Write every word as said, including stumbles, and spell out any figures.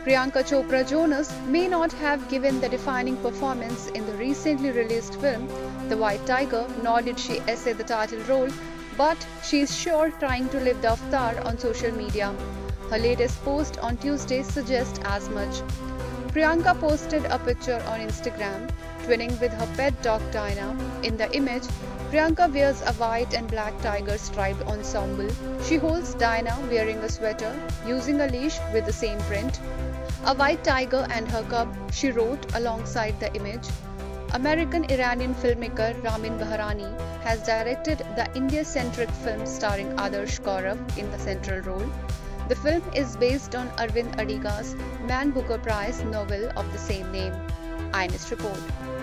Priyanka Chopra Jonas may not have given the defining performance in the recently released film The White Tiger, nor did she essay the title role, but she is sure trying to live the avatar on social media. Her latest post on Tuesday suggests as much. Priyanka posted a picture on Instagram, twinning with her pet dog Dinah. In the image, Priyanka wears a white and black tiger striped ensemble. She holds Dinah wearing a sweater, using a leash with the same print. A white tiger and her cub, she wrote alongside the image. American-Iranian filmmaker Ramin Bahrani has directed the India-centric film starring Adarsh Gaurav in the central role. The film is based on Arvind Adiga's Man Booker Prize novel of the same name. I N S Report.